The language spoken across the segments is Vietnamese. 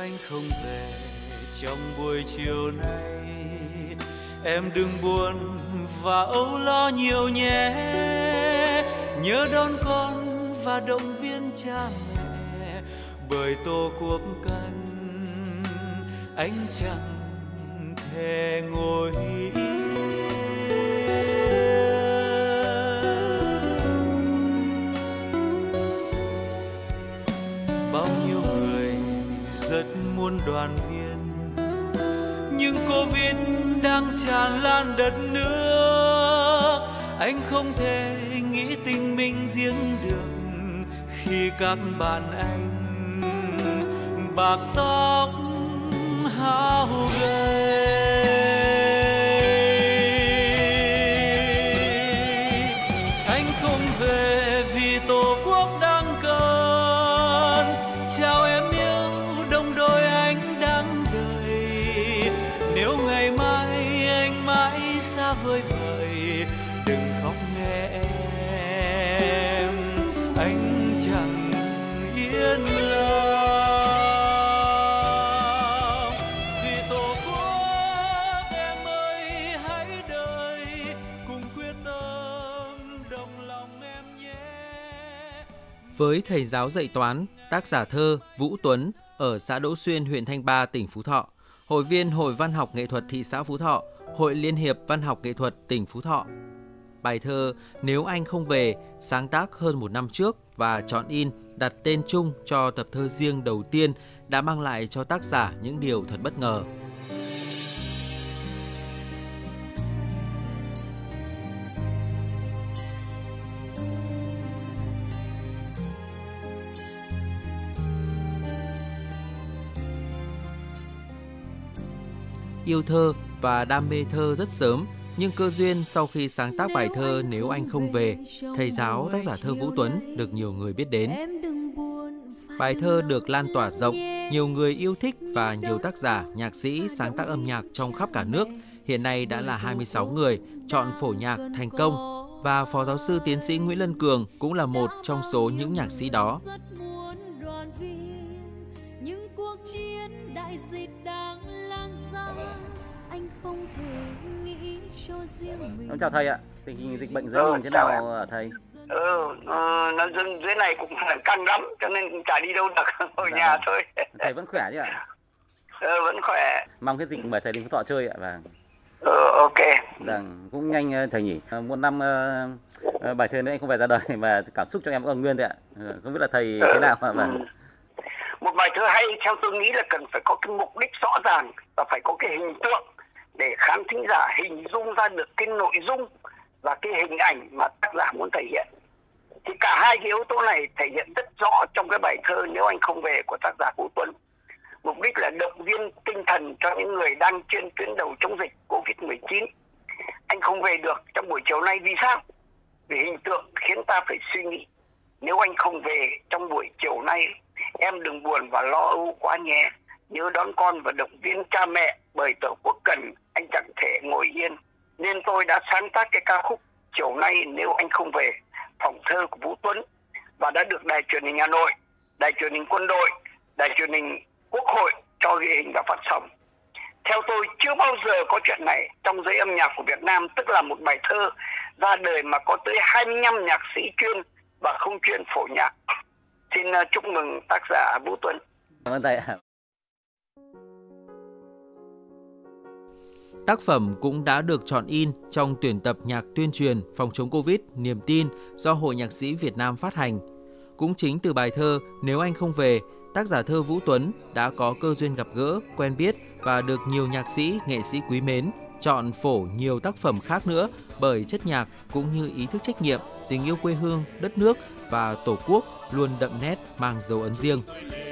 anh không về trong buổi chiều nay, em đừng buồn và âu lo nhiều nhé. Nhớ đón con và động viên cha mẹ, bởi tổ quốc cần anh chẳng thể ngồi yên. Bao nhiêu người rất muốn đoàn viên, nhưng Covid đang tràn lan đất nước. Anh không thể nghĩ tình mình riêng được khi các bạn anh bạc tóc hao gầy. Anh không về vì tổ quốc đang cần. Chào em yêu đồng đội anh đang đợi. Nếu ngày mai anh mãi xa vời vợi, đừng khóc nghe em, anh chẳng yên lòng. Vì tổ quốc em ơi hãy đợi, cùng quyết tâm đồng lòng em nhé. Với thầy giáo dạy toán, tác giả thơ Vũ Tuấn ở xã Đỗ Xuyên, huyện Thanh Ba, tỉnh Phú Thọ, hội viên Hội Văn học Nghệ thuật thị xã Phú Thọ, Hội Liên hiệp Văn học Nghệ thuật tỉnh Phú Thọ. Bài thơ Nếu Anh Không Về sáng tác hơn một năm trước và chọn in đặt tên chung cho tập thơ riêng đầu tiên đã mang lại cho tác giả những điều thật bất ngờ. Yêu thơ và đam mê thơ rất sớm, nhưng cơ duyên sau khi sáng tác bài thơ Nếu Anh Không Về, thầy giáo tác giả thơ Vũ Tuấn được nhiều người biết đến. Bài thơ được lan tỏa rộng, nhiều người yêu thích và nhiều tác giả, nhạc sĩ sáng tác âm nhạc trong khắp cả nước, hiện nay đã là 26 người chọn phổ nhạc thành công, và Phó Giáo sư Tiến sĩ Nguyễn Lân Cường cũng là một trong số những nhạc sĩ đó. Em chào thầy ạ, tình hình dịch bệnh dưới mình thế nào hả thầy? Nó dưới này cũng căng lắm, cho nên cũng chả đi đâu được, ngồi nhà thôi. Thầy vẫn khỏe chứ ạ? Vẫn khỏe. Mong cái dịch mời thầy đến Phú Thọ chơi ạ. Ok. Cũng nhanh thầy nhỉ. Một năm bài thơ Nếu Anh Không Về ra đời mà cảm xúc cho em còn nguyên đấy ạ. Không biết là thầy thế nào ạ? Một bài thơ hay theo tôi nghĩ là cần phải có cái mục đích rõ ràng và phải có cái hình tượng để khán thính giả hình dung ra được cái nội dung và cái hình ảnh mà tác giả muốn thể hiện. Thì cả hai cái yếu tố này thể hiện rất rõ trong cái bài thơ Nếu Anh Không Về của tác giả Vũ Tuấn. Mục đích là động viên tinh thần cho những người đang trên tuyến đầu chống dịch Covid-19. Anh không về được trong buổi chiều nay vì sao? Vì hình tượng khiến ta phải suy nghĩ. Nếu anh không về trong buổi chiều nay, em đừng buồn và lo âu quá nhé. Nhớ đón con và động viên cha mẹ, bởi tổ quốc cần anh chẳng thể ngồi yên. Nên tôi đã sáng tác cái ca khúc Chiều Nay Nếu Anh Không Về, phỏng thơ của Vũ Tuấn, và đã được Đài Truyền hình Hà Nội, Đài Truyền hình Quân đội, Đài Truyền hình Quốc hội cho ghi hình và phát sóng. Theo tôi, chưa bao giờ có chuyện này trong giới âm nhạc của Việt Nam, tức là một bài thơ ra đời mà có tới 25 nhạc sĩ chuyên và không chuyên phổ nhạc. Xin chúc mừng tác giả Vũ Tuấn. Cảm ơn thầy ạ. Tác phẩm cũng đã được chọn in trong tuyển tập nhạc tuyên truyền phòng chống Covid Niềm Tin do Hội Nhạc sĩ Việt Nam phát hành. Cũng chính từ bài thơ Nếu Anh Không Về, tác giả thơ Vũ Tuấn đã có cơ duyên gặp gỡ, quen biết và được nhiều nhạc sĩ, nghệ sĩ quý mến chọn phổ nhiều tác phẩm khác nữa, bởi chất nhạc cũng như ý thức trách nhiệm, tình yêu quê hương, đất nước và Tổ quốc luôn đậm nét, mang dấu ấn riêng.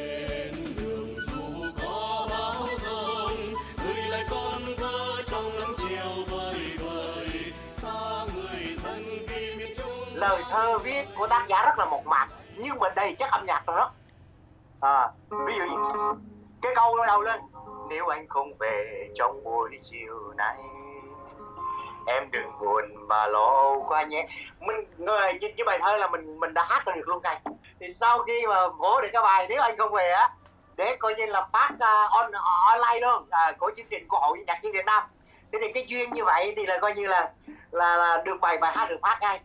Lời thơ viết của tác giả rất là mộc mạc nhưng mà đầy chất âm nhạc nữa. Ví dụ cái câu đầu lên: Nếu anh không về trong buổi chiều nay, em đừng buồn mà lo qua nhé. Mình người với bài thơ là mình đã hát được luôn này. Thì sau khi mà vỗ được cái bài Nếu Anh Không Về á, để coi như là phát online luôn của chương trình của Hội Nhạc sĩ Việt Nam. Thế thì cái duyên như vậy thì là coi như là được bài hát được phát ngay.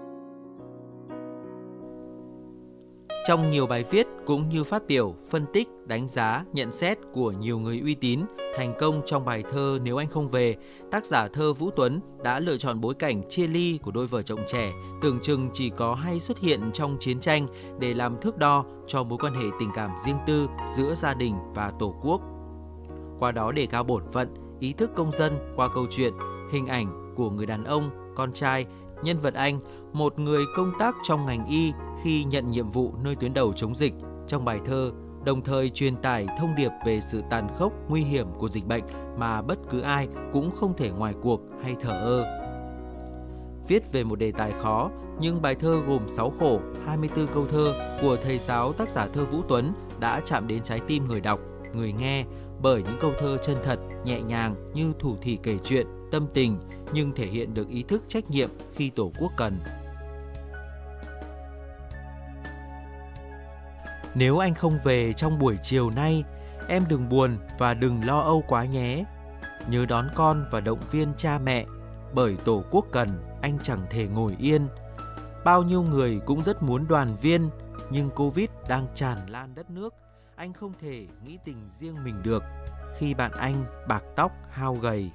Trong nhiều bài viết cũng như phát biểu, phân tích, đánh giá, nhận xét của nhiều người uy tín, thành công trong bài thơ Nếu Anh Không Về, tác giả thơ Vũ Tuấn đã lựa chọn bối cảnh chia ly của đôi vợ chồng trẻ, tưởng chừng chỉ có hay xuất hiện trong chiến tranh để làm thước đo cho mối quan hệ tình cảm riêng tư giữa gia đình và Tổ quốc. Qua đó đề cao bổn phận, ý thức công dân qua câu chuyện, hình ảnh của người đàn ông, con trai, nhân vật anh, một người công tác trong ngành y khi nhận nhiệm vụ nơi tuyến đầu chống dịch trong bài thơ, đồng thời truyền tải thông điệp về sự tàn khốc, nguy hiểm của dịch bệnh mà bất cứ ai cũng không thể ngoài cuộc hay thờ ơ. Viết về một đề tài khó, nhưng bài thơ gồm 6 khổ, 24 câu thơ của thầy giáo tác giả thơ Vũ Tuấn đã chạm đến trái tim người đọc, người nghe bởi những câu thơ chân thật, nhẹ nhàng như thủ thỉ kể chuyện, tâm tình, nhưng thể hiện được ý thức trách nhiệm khi Tổ quốc cần. Nếu anh không về trong buổi chiều nay, em đừng buồn và đừng lo âu quá nhé. Nhớ đón con và động viên cha mẹ, bởi Tổ quốc cần, anh chẳng thể ngồi yên. Bao nhiêu người cũng rất muốn đoàn viên, nhưng Covid đang tràn lan đất nước. Anh không thể nghĩ tình riêng mình được, khi bạn anh bạc tóc hao gầy.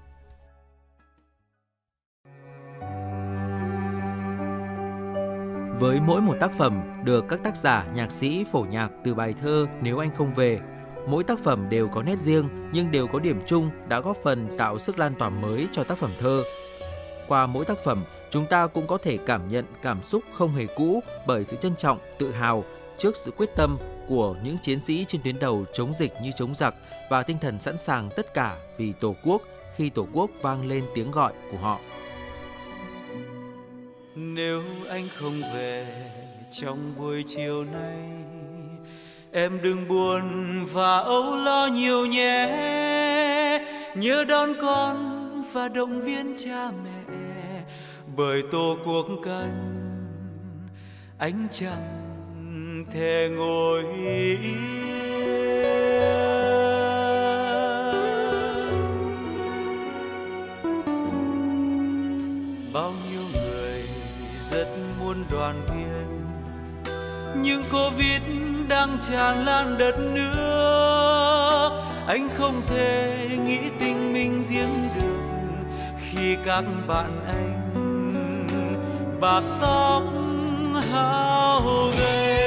Với mỗi một tác phẩm được các tác giả, nhạc sĩ phổ nhạc từ bài thơ Nếu Anh Không Về, mỗi tác phẩm đều có nét riêng nhưng đều có điểm chung đã góp phần tạo sức lan tỏa mới cho tác phẩm thơ. Qua mỗi tác phẩm, chúng ta cũng có thể cảm nhận cảm xúc không hề cũ bởi sự trân trọng, tự hào trước sự quyết tâm của những chiến sĩ trên tuyến đầu chống dịch như chống giặc và tinh thần sẵn sàng tất cả vì Tổ quốc khi Tổ quốc vang lên tiếng gọi của họ. Nếu anh không về trong buổi chiều nay, em đừng buồn và âu lo nhiều nhé. Nhớ đón con và động viên cha mẹ, bởi Tổ quốc cần, anh chẳng thể ngồi yên. Bao nhiêu người rất muốn đoàn viên, nhưng Covid đang tràn lan đất nước. Anh không thể nghĩ tình mình riêng được, khi các bạn anh bạc tóc hao gầy.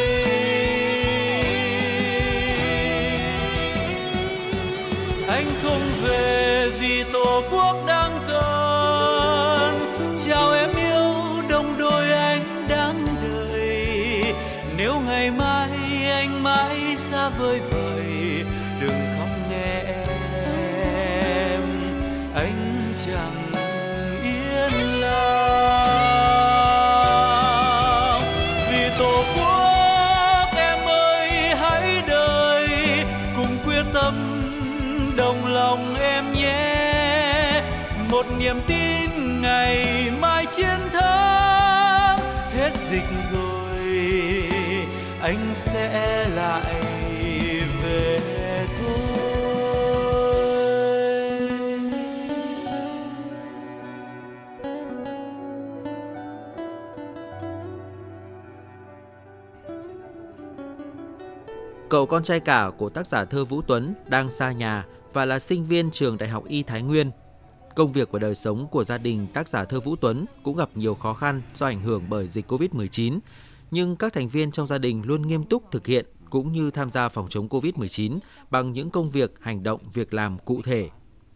Anh không về vì Tổ quốc đang cần. Chào em yêu, đồng đội anh đang đợi. Nếu ngày mai anh mãi xa vời vời, đừng khóc nghe em, anh chẳng yên lòng. Vì Tổ quốc em ơi hãy đợi, cùng quyết tâm đồng lòng em nhé. Một niềm tin ngày mai chiến thắng, hết dịch rồi anh sẽ lại về thôi. Cậu con trai cả của tác giả thơ Vũ Tuấn đang xa nhà và là sinh viên trường Đại học Y Thái Nguyên. Công việc và đời sống của gia đình tác giả thơ Vũ Tuấn cũng gặp nhiều khó khăn do ảnh hưởng bởi dịch Covid-19, nhưng các thành viên trong gia đình luôn nghiêm túc thực hiện cũng như tham gia phòng chống Covid-19 bằng những công việc, hành động, việc làm cụ thể.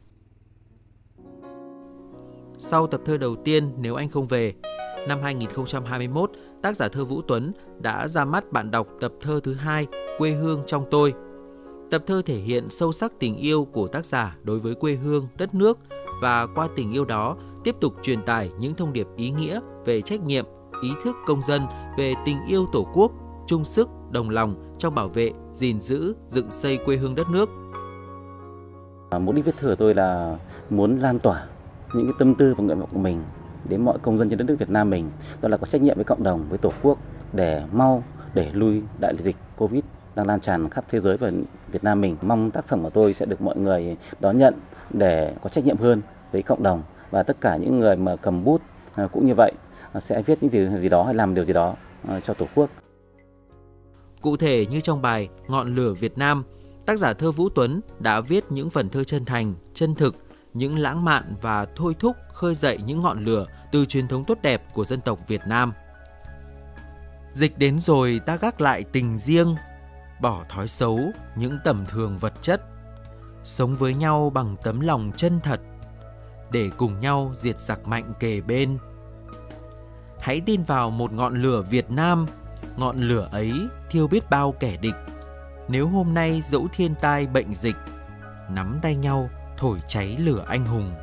Sau tập thơ đầu tiên Nếu Anh Không Về, năm 2021, tác giả thơ Vũ Tuấn đã ra mắt bạn đọc tập thơ thứ 2 Quê hương trong tôi. Tập thơ thể hiện sâu sắc tình yêu của tác giả đối với quê hương, đất nước và qua tình yêu đó tiếp tục truyền tải những thông điệp ý nghĩa về trách nhiệm, ý thức công dân về tình yêu Tổ quốc, chung sức, đồng lòng trong bảo vệ, gìn giữ, dựng xây quê hương đất nước. Mục đích viết thơ của tôi là muốn lan tỏa những cái tâm tư và nguyện vọng của mình đến mọi công dân trên đất nước Việt Nam mình, đó là có trách nhiệm với cộng đồng, với Tổ quốc để mau đẩy lùi đại dịch Covid đang lan tràn khắp thế giới và Việt Nam mình. Mong tác phẩm của tôi sẽ được mọi người đón nhận để có trách nhiệm hơn với cộng đồng, và tất cả những người mà cầm bút cũng như vậy sẽ viết những gì đó hay làm điều gì đó cho Tổ quốc. Cụ thể như trong bài Ngọn lửa Việt Nam, tác giả thơ Vũ Tuấn đã viết những phần thơ chân thành, chân thực, những lãng mạn và thôi thúc khơi dậy những ngọn lửa từ truyền thống tốt đẹp của dân tộc Việt Nam. Dịch đến rồi ta gác lại tình riêng, bỏ thói xấu, những tầm thường vật chất, sống với nhau bằng tấm lòng chân thật, để cùng nhau diệt giặc mạnh kề bên. Hãy tin vào một ngọn lửa Việt Nam, ngọn lửa ấy thiêu biết bao kẻ địch. Nếu hôm nay dẫu thiên tai bệnh dịch, nắm tay nhau thổi cháy lửa anh hùng.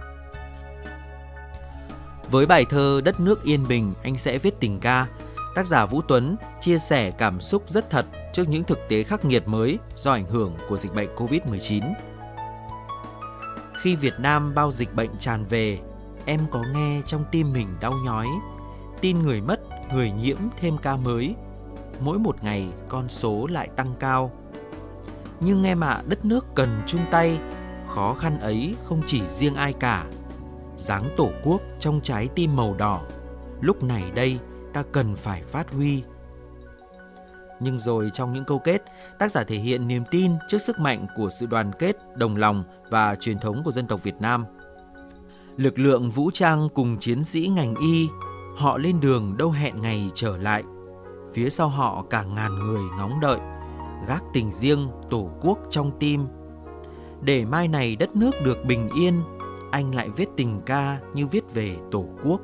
Với bài thơ Đất nước yên bình anh sẽ viết tình ca, tác giả Vũ Tuấn chia sẻ cảm xúc rất thật trước những thực tế khắc nghiệt mới do ảnh hưởng của dịch bệnh Covid-19. Khi Việt Nam bao dịch bệnh tràn về, em có nghe trong tim mình đau nhói. Tin người mất, người nhiễm thêm ca mới. Mỗi một ngày con số lại tăng cao. Nhưng em ạ, đất nước cần chung tay. Khó khăn ấy không chỉ riêng ai cả. Dáng Tổ quốc trong trái tim màu đỏ, lúc này đây ta cần phải phát huy. Nhưng rồi trong những câu kết, tác giả thể hiện niềm tin trước sức mạnh của sự đoàn kết, đồng lòng và truyền thống của dân tộc Việt Nam. Lực lượng vũ trang cùng chiến sĩ ngành y, họ lên đường đâu hẹn ngày trở lại. Phía sau họ cả ngàn người ngóng đợi, gác tình riêng Tổ quốc trong tim. Để mai này đất nước được bình yên, anh lại viết tình ca như viết về Tổ quốc.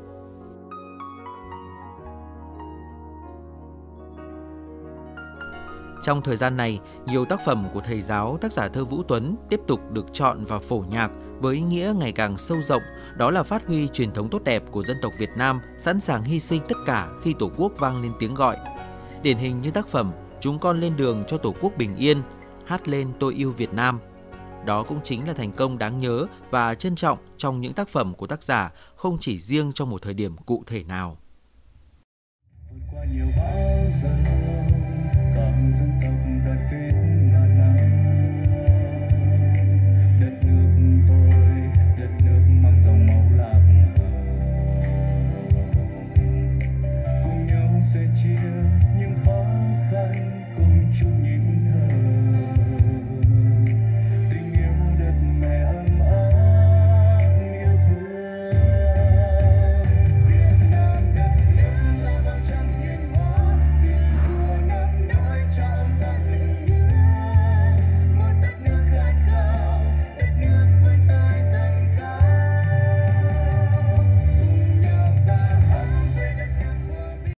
Trong thời gian này, nhiều tác phẩm của thầy giáo tác giả thơ Vũ Tuấn tiếp tục được chọn vào phổ nhạc với ý nghĩa ngày càng sâu rộng, đó là phát huy truyền thống tốt đẹp của dân tộc Việt Nam, sẵn sàng hy sinh tất cả khi Tổ quốc vang lên tiếng gọi. Điển hình như tác phẩm Chúng con lên đường cho Tổ quốc bình yên, hát lên tôi yêu Việt Nam. Đó cũng chính là thành công đáng nhớ và trân trọng trong những tác phẩm của tác giả, không chỉ riêng trong một thời điểm cụ thể nào. Qua nhiều bão giông